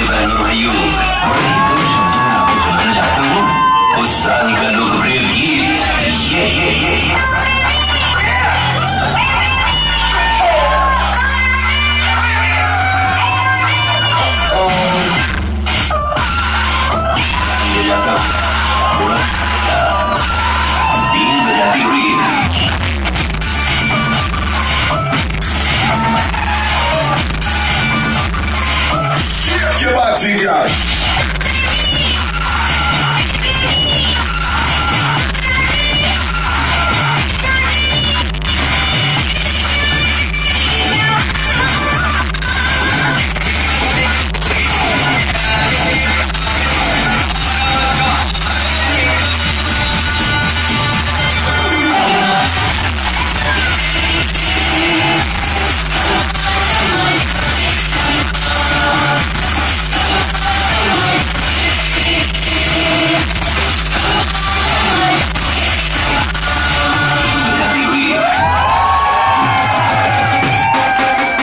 बहनों भाइयों, बड़ी टेंशन में आपको सुनाना चाहता हूँ उस साल का लोकप्रिय गीत ये Get my team guys.